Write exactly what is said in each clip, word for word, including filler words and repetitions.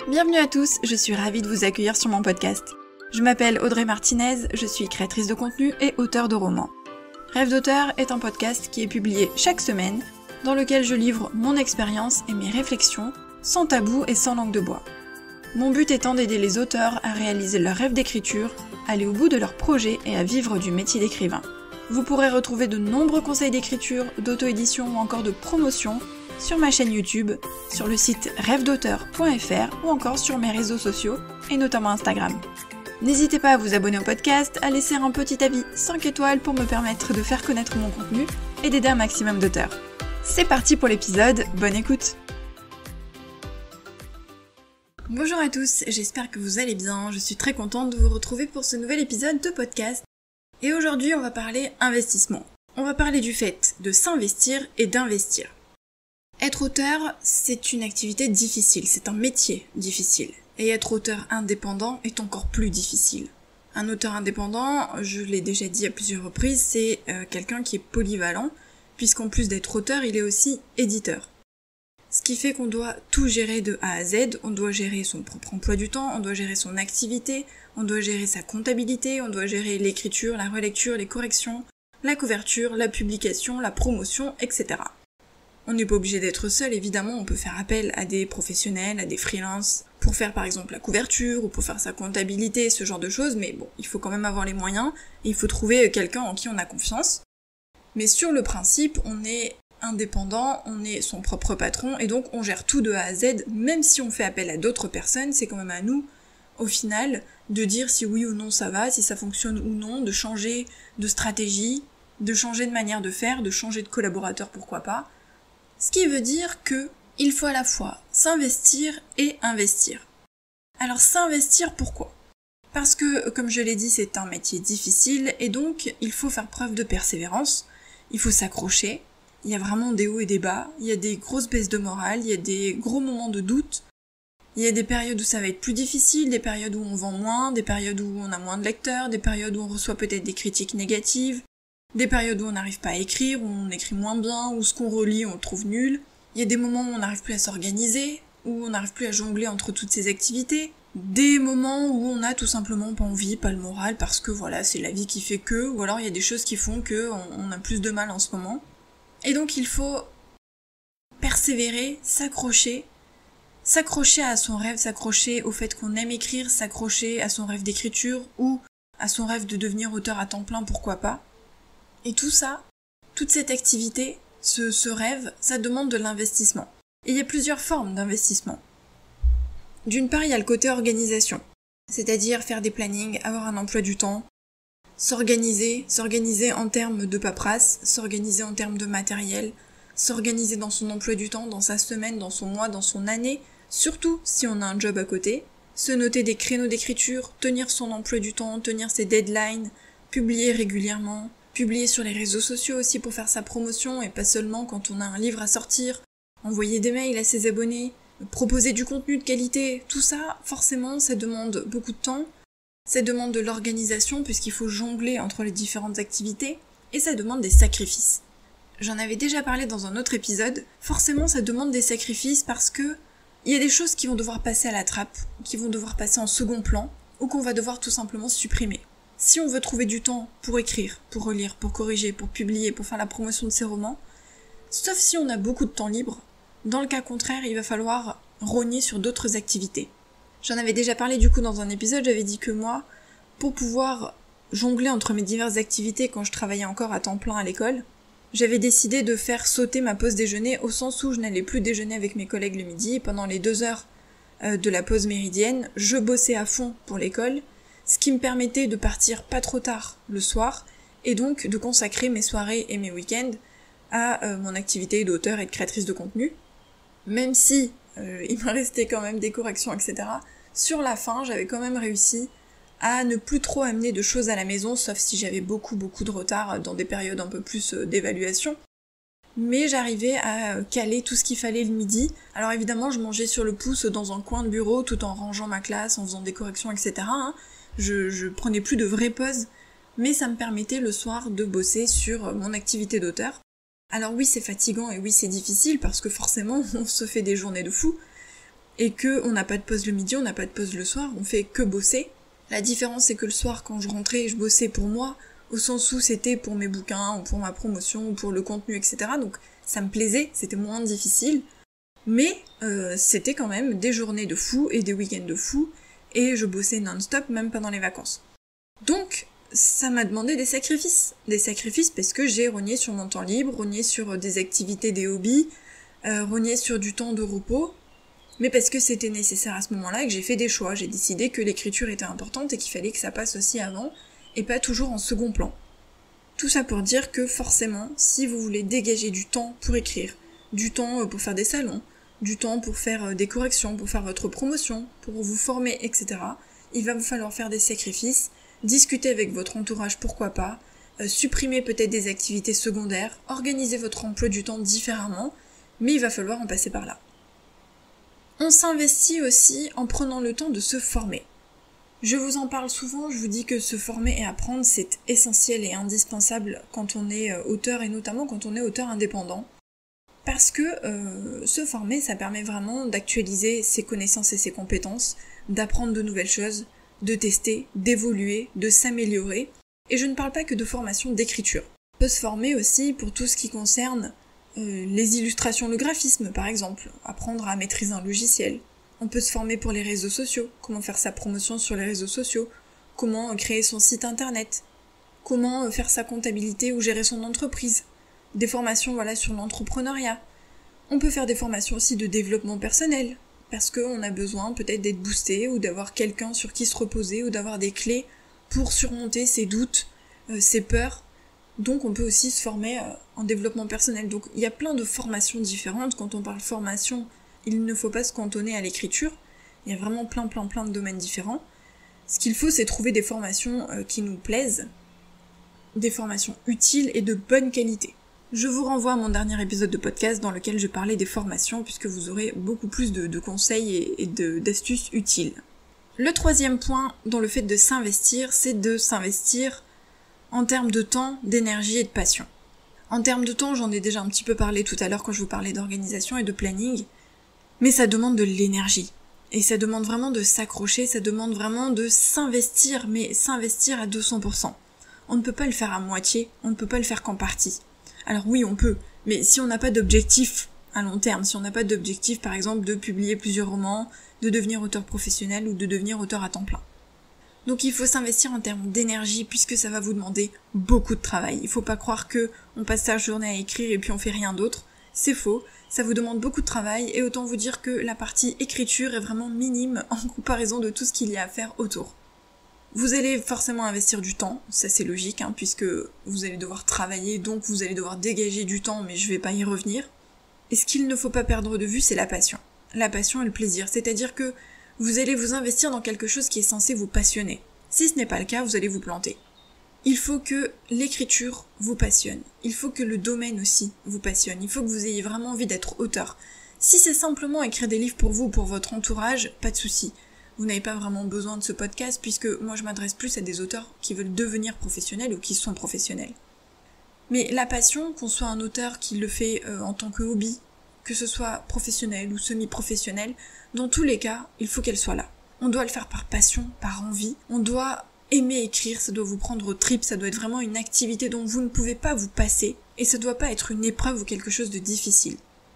Bienvenue à tous, je suis ravie de vous accueillir sur mon podcast. Je m'appelle Audrey Martinez, je suis créatrice de contenu et auteure de romans. Rêve d'auteur est un podcast qui est publié chaque semaine, dans lequel je livre mon expérience et mes réflexions, sans tabou et sans langue de bois. Mon but étant d'aider les auteurs à réaliser leur rêve d'écriture, aller au bout de leur projet et à vivre du métier d'écrivain. Vous pourrez retrouver de nombreux conseils d'écriture, d'auto-édition ou encore de promotion sur ma chaîne YouTube, sur le site rêve d'auteur point f r ou encore sur mes réseaux sociaux et notamment Instagram. N'hésitez pas à vous abonner au podcast, à laisser un petit avis cinq étoiles pour me permettre de faire connaître mon contenu et d'aider un maximum d'auteurs. C'est parti pour l'épisode, bonne écoute! Bonjour à tous, j'espère que vous allez bien, je suis très contente de vous retrouver pour ce nouvel épisode de podcast. Et aujourd'hui on va parler investissement. On va parler du fait de s'investir et d'investir. Être auteur, c'est une activité difficile, c'est un métier difficile. Et être auteur indépendant est encore plus difficile. Un auteur indépendant, je l'ai déjà dit à plusieurs reprises, c'est euh, quelqu'un qui est polyvalent, puisqu'en plus d'être auteur, il est aussi éditeur. Ce qui fait qu'on doit tout gérer de A à Z, on doit gérer son propre emploi du temps, on doit gérer son activité, on doit gérer sa comptabilité, on doit gérer l'écriture, la relecture, les corrections, la couverture, la publication, la promotion, et cetera. On n'est pas obligé d'être seul, évidemment, on peut faire appel à des professionnels, à des freelances, pour faire par exemple la couverture, ou pour faire sa comptabilité, ce genre de choses, mais bon, il faut quand même avoir les moyens, et il faut trouver quelqu'un en qui on a confiance. Mais sur le principe, on est indépendant, on est son propre patron, et donc on gère tout de A à Z, même si on fait appel à d'autres personnes, c'est quand même à nous, au final, de dire si oui ou non ça va, si ça fonctionne ou non, de changer de stratégie, de changer de manière de faire, de changer de collaborateur, pourquoi pas. Ce qui veut dire que il faut à la fois s'investir et investir. Alors s'investir pourquoi ? Parce que, comme je l'ai dit, c'est un métier difficile et donc il faut faire preuve de persévérance, il faut s'accrocher, il y a vraiment des hauts et des bas, il y a des grosses baisses de morale, il y a des gros moments de doute, il y a des périodes où ça va être plus difficile, des périodes où on vend moins, des périodes où on a moins de lecteurs, des périodes où on reçoit peut-être des critiques négatives, des périodes où on n'arrive pas à écrire, où on écrit moins bien, où ce qu'on relit on le trouve nul. Il y a des moments où on n'arrive plus à s'organiser, où on n'arrive plus à jongler entre toutes ces activités. Des moments où on a tout simplement pas envie, pas le moral, parce que voilà, c'est la vie qui fait que, ou alors il y a des choses qui font que on, on a plus de mal en ce moment. Et donc il faut persévérer, s'accrocher, s'accrocher à son rêve, s'accrocher au fait qu'on aime écrire, s'accrocher à son rêve d'écriture, ou à son rêve de devenir auteur à temps plein, pourquoi pas. Et tout ça, toute cette activité, ce, ce rêve, ça demande de l'investissement. Et il y a plusieurs formes d'investissement. D'une part, il y a le côté organisation, c'est-à-dire faire des plannings, avoir un emploi du temps, s'organiser, s'organiser en termes de paperasse, s'organiser en termes de matériel, s'organiser dans son emploi du temps, dans sa semaine, dans son mois, dans son année, surtout si on a un job à côté, se noter des créneaux d'écriture, tenir son emploi du temps, tenir ses deadlines, publier régulièrement, publier sur les réseaux sociaux aussi pour faire sa promotion et pas seulement quand on a un livre à sortir, envoyer des mails à ses abonnés, proposer du contenu de qualité, tout ça, forcément, ça demande beaucoup de temps, ça demande de l'organisation puisqu'il faut jongler entre les différentes activités et ça demande des sacrifices. J'en avais déjà parlé dans un autre épisode, forcément ça demande des sacrifices parce que il y a des choses qui vont devoir passer à la trappe, qui vont devoir passer en second plan ou qu'on va devoir tout simplement supprimer. Si on veut trouver du temps pour écrire, pour relire, pour corriger, pour publier, pour faire la promotion de ses romans, sauf si on a beaucoup de temps libre, dans le cas contraire, il va falloir rogner sur d'autres activités. J'en avais déjà parlé du coup dans un épisode, j'avais dit que moi, pour pouvoir jongler entre mes diverses activités quand je travaillais encore à temps plein à l'école, j'avais décidé de faire sauter ma pause déjeuner au sens où je n'allais plus déjeuner avec mes collègues le midi et pendant les deux heures de la pause méridienne, je bossais à fond pour l'école, ce qui me permettait de partir pas trop tard le soir, et donc de consacrer mes soirées et mes week-ends à euh, mon activité d'auteur et de créatrice de contenu. Même si euh, il me restait quand même des corrections, et cetera, sur la fin, j'avais quand même réussi à ne plus trop amener de choses à la maison, sauf si j'avais beaucoup beaucoup de retard dans des périodes un peu plus euh, d'évaluation. Mais j'arrivais à caler tout ce qu'il fallait le midi. Alors évidemment, je mangeais sur le pouce dans un coin de bureau, tout en rangeant ma classe, en faisant des corrections, et cetera, hein. Je, je prenais plus de vraies pauses, mais ça me permettait le soir de bosser sur mon activité d'auteur. Alors oui, c'est fatigant et oui, c'est difficile parce que forcément, on se fait des journées de fou. et que on n'a pas de pause le midi, on n'a pas de pause le soir, on fait que bosser. La différence c'est que le soir quand je rentrais, je bossais pour moi, au sens où c'était pour mes bouquins, ou pour ma promotion, ou pour le contenu, et cetera. Donc ça me plaisait, c'était moins difficile. Mais euh, c'était quand même des journées de fou et des week-ends de fou, et je bossais non-stop même pendant les vacances. Donc ça m'a demandé des sacrifices. Des sacrifices parce que j'ai rogné sur mon temps libre, rogné sur des activités, des hobbies, euh, rogné sur du temps de repos, mais parce que c'était nécessaire à ce moment-là et que j'ai fait des choix. J'ai décidé que l'écriture était importante et qu'il fallait que ça passe aussi avant, et pas toujours en second plan. Tout ça pour dire que forcément, si vous voulez dégager du temps pour écrire, du temps pour faire des salons, du temps pour faire des corrections, pour faire votre promotion, pour vous former, et cetera, il va vous falloir faire des sacrifices, discuter avec votre entourage, pourquoi pas, euh, supprimer peut-être des activités secondaires, organiser votre emploi du temps différemment, mais il va falloir en passer par là. On s'investit aussi en prenant le temps de se former. Je vous en parle souvent, je vous dis que se former et apprendre, c'est essentiel et indispensable quand on est auteur et notamment quand on est auteur indépendant. Parce que euh, se former, ça permet vraiment d'actualiser ses connaissances et ses compétences, d'apprendre de nouvelles choses, de tester, d'évoluer, de s'améliorer. Et je ne parle pas que de formation d'écriture. On peut se former aussi pour tout ce qui concerne euh, les illustrations, le graphisme par exemple, apprendre à maîtriser un logiciel. On peut se former pour les réseaux sociaux, comment faire sa promotion sur les réseaux sociaux, comment créer son site internet, comment faire sa comptabilité ou gérer son entreprise, des formations voilà sur l'entrepreneuriat. On peut faire des formations aussi de développement personnel, parce qu'on a besoin peut-être d'être boosté ou d'avoir quelqu'un sur qui se reposer ou d'avoir des clés pour surmonter ses doutes, euh, ses peurs. Donc on peut aussi se former euh, en développement personnel. Donc il y a plein de formations différentes. Quand on parle formation, il ne faut pas se cantonner à l'écriture, il y a vraiment plein plein plein de domaines différents. Ce qu'il faut, c'est trouver des formations euh, qui nous plaisent, des formations utiles et de bonne qualité. Je vous renvoie à mon dernier épisode de podcast dans lequel je parlais des formations, puisque vous aurez beaucoup plus de, de conseils et, et de, d'astuces utiles. Le troisième point dans le fait de s'investir, c'est de s'investir en termes de temps, d'énergie et de passion. En termes de temps, j'en ai déjà un petit peu parlé tout à l'heure quand je vous parlais d'organisation et de planning, mais ça demande de l'énergie. Et ça demande vraiment de s'accrocher, ça demande vraiment de s'investir, mais s'investir à deux cents pour cent. On ne peut pas le faire à moitié, on ne peut pas le faire qu'en partie. Alors oui, on peut, mais si on n'a pas d'objectif à long terme, si on n'a pas d'objectif par exemple de publier plusieurs romans, de devenir auteur professionnel ou de devenir auteur à temps plein. Donc il faut s'investir en termes d'énergie puisque ça va vous demander beaucoup de travail. Il faut pas croire que on passe sa journée à écrire et puis on fait rien d'autre. C'est faux, ça vous demande beaucoup de travail et autant vous dire que la partie écriture est vraiment minime en comparaison de tout ce qu'il y a à faire autour. Vous allez forcément investir du temps, ça c'est logique, hein, puisque vous allez devoir travailler, donc vous allez devoir dégager du temps, mais je vais pas y revenir. Et ce qu'il ne faut pas perdre de vue, c'est la passion. La passion et le plaisir, c'est-à-dire que vous allez vous investir dans quelque chose qui est censé vous passionner. Si ce n'est pas le cas, vous allez vous planter. Il faut que l'écriture vous passionne, il faut que le domaine aussi vous passionne, il faut que vous ayez vraiment envie d'être auteur. Si c'est simplement écrire des livres pour vous ou pour votre entourage, pas de souci. Vous n'avez pas vraiment besoin de ce podcast puisque moi je m'adresse plus à des auteurs qui veulent devenir professionnels ou qui sont professionnels. Mais la passion, qu'on soit un auteur qui le fait euh, en tant que hobby, que ce soit professionnel ou semi-professionnel, dans tous les cas, il faut qu'elle soit là. On doit le faire par passion, par envie, on doit aimer écrire, ça doit vous prendre aux tripes, ça doit être vraiment une activité dont vous ne pouvez pas vous passer, et ça doit pas être une épreuve ou quelque chose de difficile.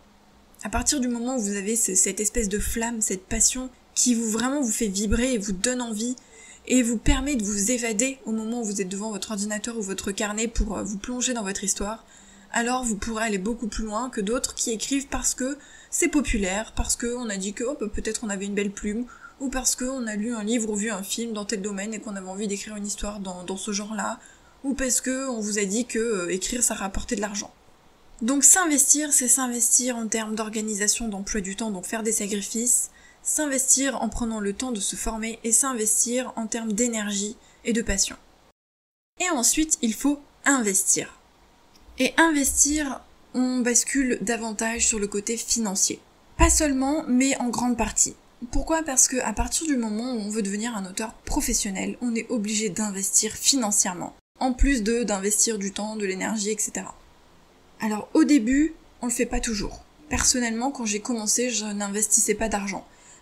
À partir du moment où vous avez ce, cette espèce de flamme, cette passion, qui vous vraiment vous fait vibrer et vous donne envie et vous permet de vous évader au moment où vous êtes devant votre ordinateur ou votre carnet pour vous plonger dans votre histoire, alors vous pourrez aller beaucoup plus loin que d'autres qui écrivent parce que c'est populaire, parce qu'on a dit que oh, peut-être on avait une belle plume, ou parce qu'on a lu un livre ou vu un film dans tel domaine et qu'on avait envie d'écrire une histoire dans, dans ce genre-là, ou parce que on vous a dit que euh, écrire ça rapportait de l'argent. Donc s'investir, c'est s'investir en termes d'organisation, d'emploi du temps, donc faire des sacrifices, s'investir en prenant le temps de se former et s'investir en termes d'énergie et de passion. Et ensuite, il faut investir. Et investir, on bascule davantage sur le côté financier. Pas seulement, mais en grande partie. Pourquoi ? Parce que à partir du moment où on veut devenir un auteur professionnel, on est obligé d'investir financièrement. En plus de d'investir du temps, de l'énergie, et cetera. Alors au début, on le fait pas toujours. Personnellement, quand j'ai commencé, je n'investissais pas d'argent.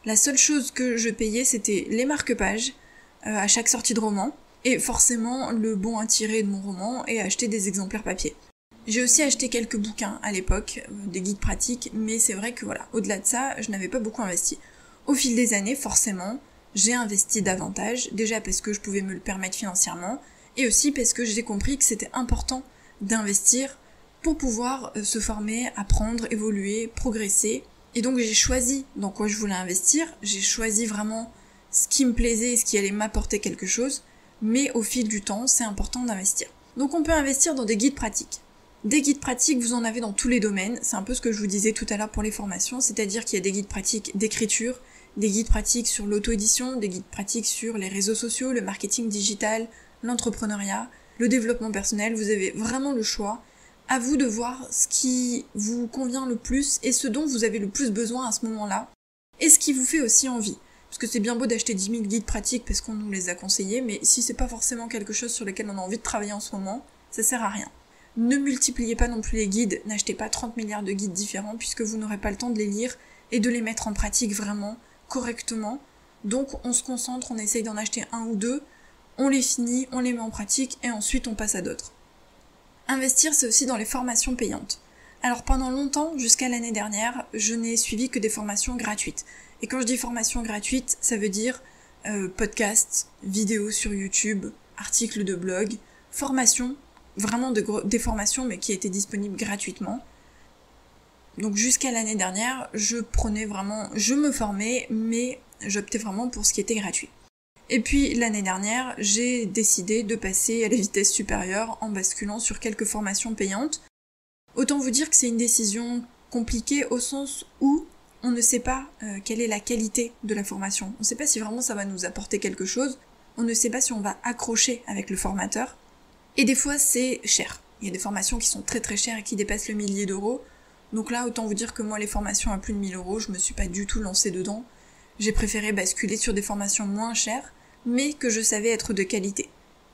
La seule chose que je payais, c'était les marque-pages euh, à chaque sortie de roman, et forcément le bon à tirer de mon roman et acheter des exemplaires papier. J'ai aussi acheté quelques bouquins à l'époque, euh, des guides pratiques, mais c'est vrai que voilà, au-delà de ça, je n'avais pas beaucoup investi. Au fil des années, forcément, j'ai investi davantage, déjà parce que je pouvais me le permettre financièrement, et aussi parce que j'ai compris que c'était important d'investir pour pouvoir euh, se former, apprendre, évoluer, progresser. Et donc j'ai choisi dans quoi je voulais investir, j'ai choisi vraiment ce qui me plaisait et ce qui allait m'apporter quelque chose, mais au fil du temps, c'est important d'investir. Donc on peut investir dans des guides pratiques. Des guides pratiques, vous en avez dans tous les domaines, c'est un peu ce que je vous disais tout à l'heure pour les formations, c'est-à-dire qu'il y a des guides pratiques d'écriture, des guides pratiques sur l'auto-édition, des guides pratiques sur les réseaux sociaux, le marketing digital, l'entrepreneuriat, le développement personnel, vous avez vraiment le choix. À vous de voir ce qui vous convient le plus et ce dont vous avez le plus besoin à ce moment-là, et ce qui vous fait aussi envie. Parce que c'est bien beau d'acheter dix mille guides pratiques parce qu'on nous les a conseillés, mais si c'est pas forcément quelque chose sur lequel on a envie de travailler en ce moment, ça sert à rien. Ne multipliez pas non plus les guides, n'achetez pas trente milliards de guides différents puisque vous n'aurez pas le temps de les lire et de les mettre en pratique vraiment correctement. Donc on se concentre, on essaye d'en acheter un ou deux, on les finit, on les met en pratique et ensuite on passe à d'autres. Investir, c'est aussi dans les formations payantes. Alors pendant longtemps, jusqu'à l'année dernière, je n'ai suivi que des formations gratuites. Et quand je dis formations gratuites, ça veut dire euh, podcasts, vidéos sur YouTube, articles de blog, formations, vraiment de gros, des formations mais qui étaient disponibles gratuitement. Donc jusqu'à l'année dernière, je prenais vraiment, je me formais, mais j'optais vraiment pour ce qui était gratuit. Et puis l'année dernière, j'ai décidé de passer à la vitesse supérieure en basculant sur quelques formations payantes. Autant vous dire que c'est une décision compliquée au sens où on ne sait pas euh, quelle est la qualité de la formation. On ne sait pas si vraiment ça va nous apporter quelque chose. On ne sait pas si on va accrocher avec le formateur. Et des fois, c'est cher. Il y a des formations qui sont très très chères et qui dépassent le millier d'euros. Donc là, autant vous dire que moi, les formations à plus de mille euros, je me suis pas du tout lancée dedans. J'ai préféré basculer sur des formations moins chères, mais que je savais être de qualité.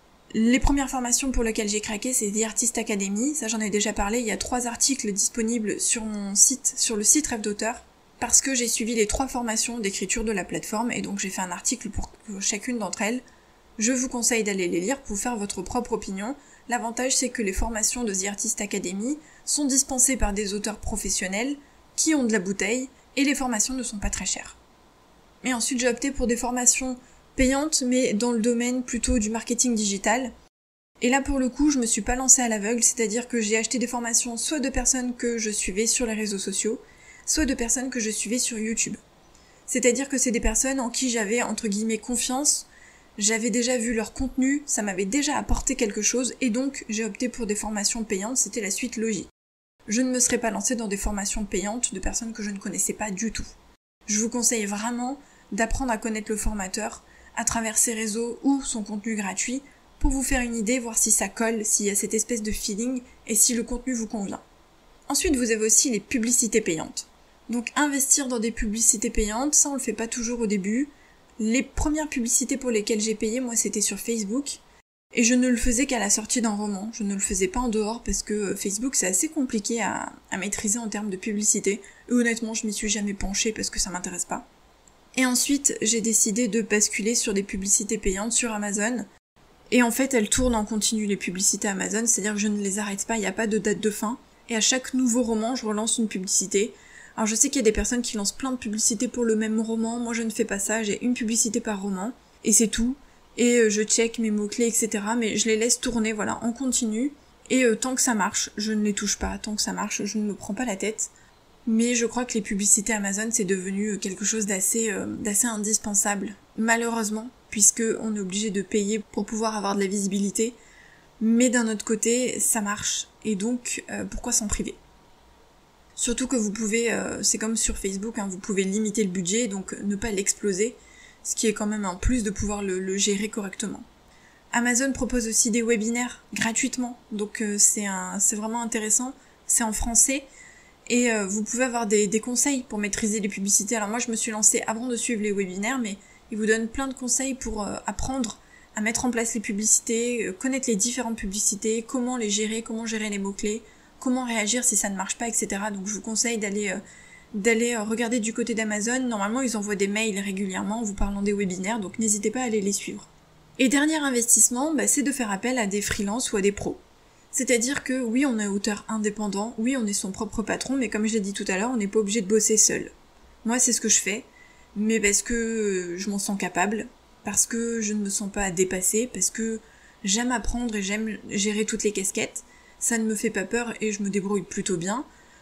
Les premières formations pour lesquelles j'ai craqué, c'est The Artist Academy. Ça, j'en ai déjà parlé. Il y a trois articles disponibles sur mon site, sur le site Rêve d'auteur, parce que j'ai suivi les trois formations d'écriture de la plateforme, et donc j'ai fait un article pour chacune d'entre elles. Je vous conseille d'aller les lire pour vous faire votre propre opinion. L'avantage, c'est que les formations de The Artist Academy sont dispensées par des auteurs professionnels qui ont de la bouteille, et les formations ne sont pas très chères. Et ensuite, j'ai opté pour des formations payantes, mais dans le domaine plutôt du marketing digital. Et là, pour le coup, je me suis pas lancée à l'aveugle, c'est-à-dire que j'ai acheté des formations soit de personnes que je suivais sur les réseaux sociaux, soit de personnes que je suivais sur YouTube. C'est-à-dire que c'est des personnes en qui j'avais, entre guillemets, confiance, j'avais déjà vu leur contenu, ça m'avait déjà apporté quelque chose, et donc j'ai opté pour des formations payantes, c'était la suite logique. Je ne me serais pas lancée dans des formations payantes de personnes que je ne connaissais pas du tout. Je vous conseille vraiment d'apprendre à connaître le formateur à travers ses réseaux ou son contenu gratuit pour vous faire une idée, voir si ça colle, s'il y a cette espèce de feeling et si le contenu vous convient. Ensuite, vous avez aussi les publicités payantes. Donc investir dans des publicités payantes, ça on le fait pas toujours au début. Les premières publicités pour lesquelles j'ai payé, moi c'était sur Facebook. Et je ne le faisais qu'à la sortie d'un roman, je ne le faisais pas en dehors parce que Facebook c'est assez compliqué à, à maîtriser en termes de publicité. Et honnêtement, je m'y suis jamais penchée parce que ça m'intéresse pas. Et ensuite, j'ai décidé de basculer sur des publicités payantes sur Amazon. Et en fait, elles tournent en continu, les publicités Amazon, c'est-à-dire que je ne les arrête pas, il n'y a pas de date de fin. Et à chaque nouveau roman, je relance une publicité. Alors je sais qu'il y a des personnes qui lancent plein de publicités pour le même roman, moi je ne fais pas ça, j'ai une publicité par roman, et c'est tout. Et je check mes mots-clés, et cetera. Mais je les laisse tourner, voilà, en continu. Et euh, tant que ça marche, je ne les touche pas, tant que ça marche, je ne me prends pas la tête. Mais je crois que les publicités Amazon, c'est devenu quelque chose d'assez euh, d'assez indispensable, malheureusement, puisque on est obligé de payer pour pouvoir avoir de la visibilité. Mais d'un autre côté, ça marche, et donc euh, pourquoi s'en priver ? Surtout que vous pouvez, euh, c'est comme sur Facebook, hein, vous pouvez limiter le budget, donc ne pas l'exploser, ce qui est quand même un plus de pouvoir le, le gérer correctement. Amazon propose aussi des webinaires gratuitement, donc euh, c'est un, c'est vraiment intéressant, c'est en français, et euh, vous pouvez avoir des, des conseils pour maîtriser les publicités. Alors moi je me suis lancée avant de suivre les webinaires, mais ils vous donnent plein de conseils pour euh, apprendre à mettre en place les publicités, euh, connaître les différentes publicités, comment les gérer, comment gérer les mots-clés, comment réagir si ça ne marche pas, et cetera. Donc je vous conseille d'aller euh, d'aller regarder du côté d'Amazon. Normalement, ils envoient des mails régulièrement en vous parlant des webinaires, donc n'hésitez pas à aller les suivre. Et dernier investissement, bah, c'est de faire appel à des freelances ou à des pros. C'est-à-dire que oui, on est auteur indépendant, oui, on est son propre patron, mais comme je l'ai dit tout à l'heure, on n'est pas obligé de bosser seul. Moi, c'est ce que je fais, mais parce que je m'en sens capable, parce que je ne me sens pas dépassée, parce que j'aime apprendre et j'aime gérer toutes les casquettes, ça ne me fait pas peur et je me débrouille plutôt bien.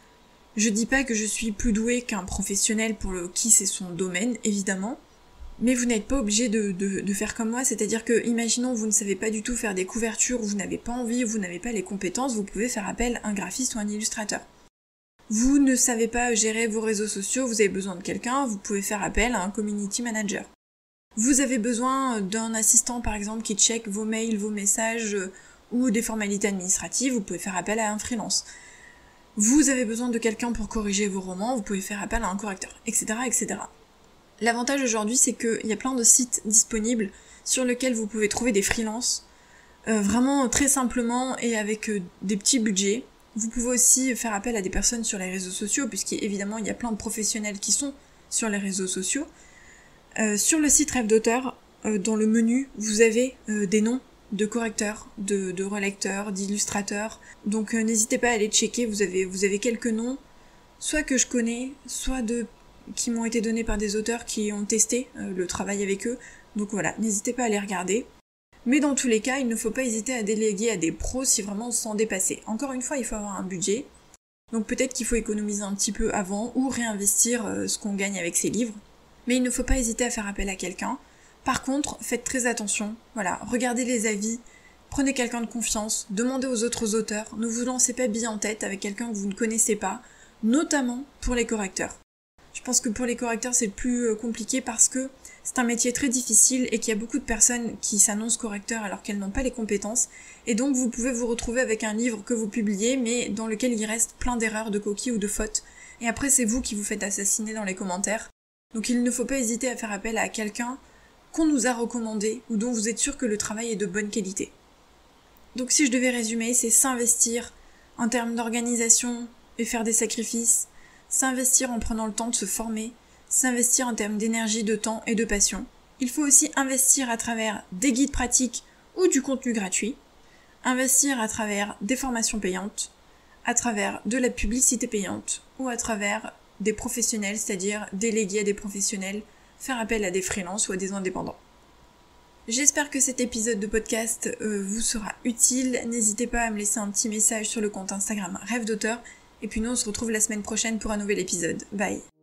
Je dis pas que je suis plus douée qu'un professionnel pour le, qui c'est son domaine, évidemment, mais vous n'êtes pas obligé de, de, de faire comme moi, c'est-à-dire que, imaginons, vous ne savez pas du tout faire des couvertures, vous n'avez pas envie, vous n'avez pas les compétences, vous pouvez faire appel à un graphiste ou un illustrateur. Vous ne savez pas gérer vos réseaux sociaux, vous avez besoin de quelqu'un, vous pouvez faire appel à un community manager. Vous avez besoin d'un assistant, par exemple, qui check vos mails, vos messages, ou des formalités administratives, vous pouvez faire appel à un freelance. Vous avez besoin de quelqu'un pour corriger vos romans, vous pouvez faire appel à un correcteur, et cetera, et cetera. L'avantage aujourd'hui, c'est qu'il y a plein de sites disponibles sur lesquels vous pouvez trouver des freelances, euh, vraiment très simplement et avec euh, des petits budgets. Vous pouvez aussi faire appel à des personnes sur les réseaux sociaux, puisqu'évidemment il y a plein de professionnels qui sont sur les réseaux sociaux. Euh, sur le site Rêve d'auteur, euh, dans le menu, vous avez euh, des noms de correcteurs, de, de relecteurs, d'illustrateurs. Donc euh, n'hésitez pas à aller checker, vous avez, vous avez quelques noms, soit que je connais, soit de qui m'ont été donnés par des auteurs qui ont testé euh, le travail avec eux. Donc voilà, n'hésitez pas à les regarder. Mais dans tous les cas, il ne faut pas hésiter à déléguer à des pros si vraiment on se sent dépassé. Encore une fois, il faut avoir un budget. Donc peut-être qu'il faut économiser un petit peu avant ou réinvestir euh, ce qu'on gagne avec ses livres. Mais il ne faut pas hésiter à faire appel à quelqu'un. Par contre, faites très attention. Voilà, regardez les avis, prenez quelqu'un de confiance, demandez aux autres auteurs, ne vous lancez pas bille en tête avec quelqu'un que vous ne connaissez pas, notamment pour les correcteurs. Je pense que pour les correcteurs, c'est le plus compliqué parce que c'est un métier très difficile et qu'il y a beaucoup de personnes qui s'annoncent correcteurs alors qu'elles n'ont pas les compétences. Et donc vous pouvez vous retrouver avec un livre que vous publiez mais dans lequel il reste plein d'erreurs, de coquilles ou de fautes. Et après c'est vous qui vous faites assassiner dans les commentaires. Donc il ne faut pas hésiter à faire appel à quelqu'un qu'on nous a recommandé ou dont vous êtes sûr que le travail est de bonne qualité. Donc si je devais résumer, c'est s'investir en termes d'organisation et faire des sacrifices, s'investir en prenant le temps de se former, s'investir en termes d'énergie, de temps et de passion. Il faut aussi investir à travers des guides pratiques ou du contenu gratuit, investir à travers des formations payantes, à travers de la publicité payante ou à travers des professionnels, c'est-à-dire déléguer à des professionnels, faire appel à des freelances ou à des indépendants. J'espère que cet épisode de podcast euh, vous sera utile. N'hésitez pas à me laisser un petit message sur le compte Instagram Rêve d'auteur. Et puis nous, on se retrouve la semaine prochaine pour un nouvel épisode. Bye!